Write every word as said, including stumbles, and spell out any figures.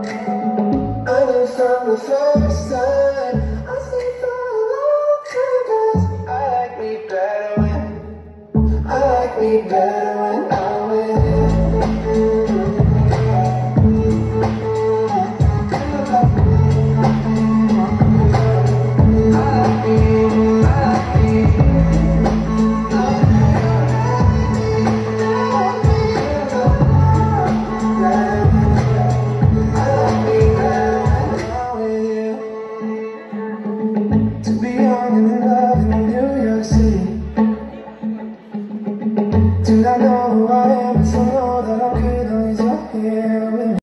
I knew from the first time. I stayed for a long time 'cause I like me better when I like me better